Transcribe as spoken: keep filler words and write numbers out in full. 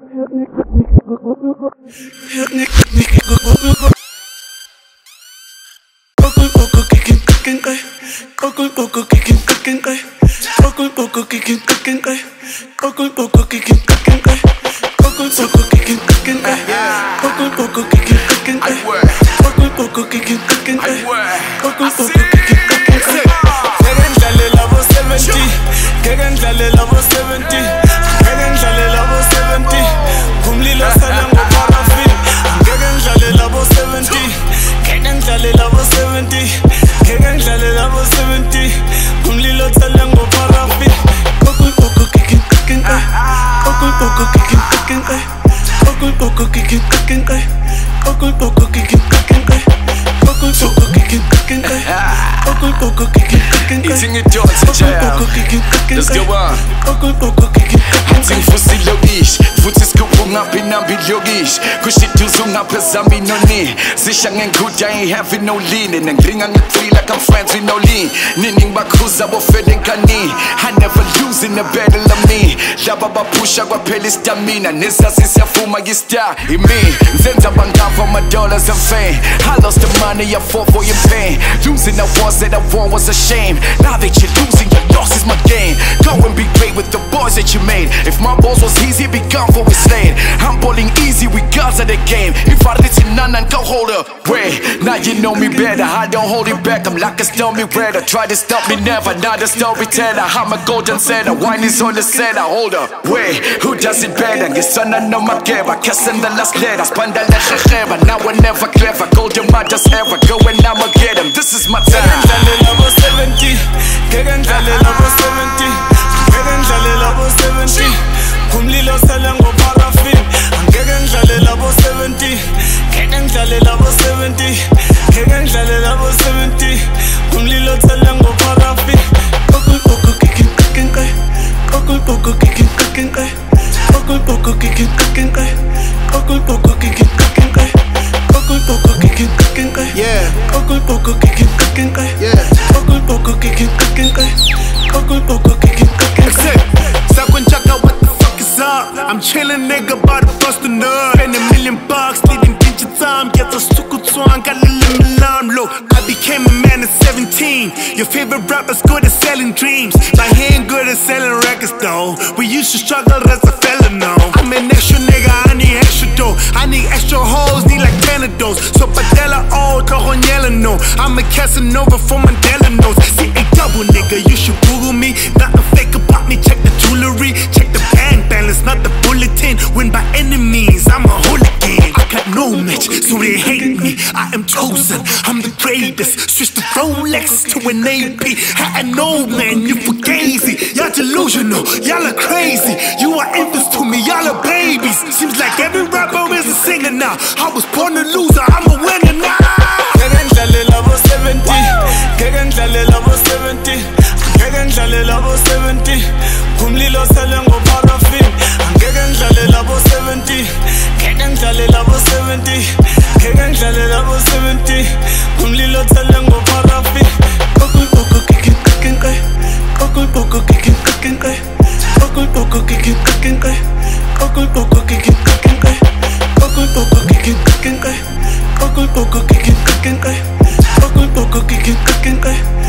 Eating it Johnson Jam. Let's go on. Hating fusi logisch, futis kubunga pinambi logisch. Kushituzunga pesami no ni. Zishangen good, I ain't having no lean. And then gring on the tree like I'm friends with no lean. Nining bakuza bo feeling kani. I never lose in the battle of me. Lababa pusha kwa peli stamina. Nisa sisi afuma gista. In me, Zenza banga for my dollars and fame. I lost the money, I fought for your pain. Losing the wars that I won was a shame. Now that you're losing, your loss is my gain. Go and be great with the boys that you made. If my balls was easy, be gone for we slayed. I'm balling easy with guns at the game. If I did it none and go hold up. Wait, now you know me better. I don't hold it back. I'm like a stormy weather. Try to stop me never. Not a storyteller. I'm a golden setter. Wine is on the center. Hold up. Wait, who does it better? Get son I know my geba. Kissing the last letter. Spend the last letter. Now we're never clever. Golden mothers ever. Go and I'ma get them. This is my time. seventy, Kegan Jale level seventy, Kegan Jale level seventy, Kumlilo Salango Parafin, Kegan Jale level seventy, Kegan Jale level seventy, Kegan Jale level seventy, Kumlilo Salango Parafin, Kokul Poko kicking kicking kai, Kokul Poko kicking kicking kai, Kokul Poko kicking kicking kai, Kokul Poko kicking kicking kai, Kokul Poko kicking kicking kai, yeah, Kokul Poko kicking kicking kai, yeah. I'm chillin', nigga, about to bust a nut. Spend a million bucks, leading digital time. Get the suku twang, got a little alarm low. I became a man at seventeen. Your favorite rapper's good at selling dreams. My hand good at selling records, though. We used to struggle as a fella, no. I'm an extra nigga, I need extra dough. I need extra hoes, need like ten of those. So Padella, oh, Cajon yellow, no. I'm a Casanova for Mandela knows. See a double nigga, you should Google me. Nothing fake about me, check the jewelry. Check the bank balance, not the bulletin. Win by any means, I'm a hooligan. I got no match, so they hate me. I am chosen, I'm the greatest. Switch the Rolex to an A P. I know, man, you fugazi. Y'all delusional, y'all are crazy. You are infants to me, y'all are babies. Seems like every rapper is a singer now. I was born a loser, I'm a winner now. Kegan Jale level seventy, Kegan Jale level seventy, Kegan Jale level seventy, Kumlilo Salango Parafin, Kegan Jale level seventy, Kegan Jale level seventy, Kegan Jale level seventy, Kumlilo Salango Parafin, Kokul Poko kicking kicking kai, Kokul Poko kicking kicking kai, Kokul Poko kicking kicking kai, Kokul Poko kicking kicking kai, Kokul Poko kicking kicking kai, Kokul Poko kicking kicking kai, Kokul Poko kicking kicking kai.